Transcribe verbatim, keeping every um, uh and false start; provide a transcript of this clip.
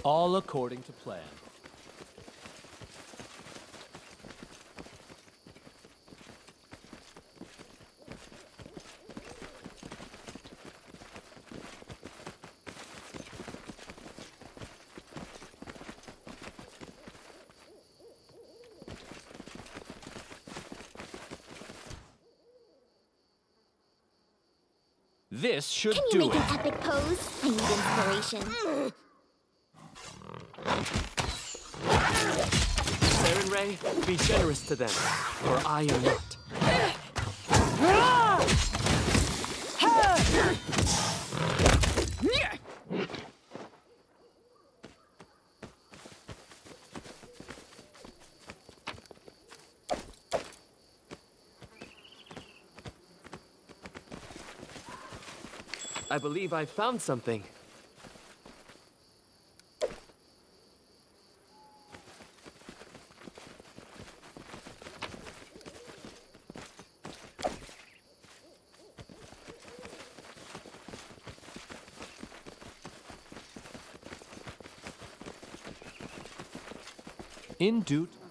All according to plan. This should Can you do make it. an epic pose? I need inspiration. Saren Ray, be generous to them, for I am not. I believe I found something. In due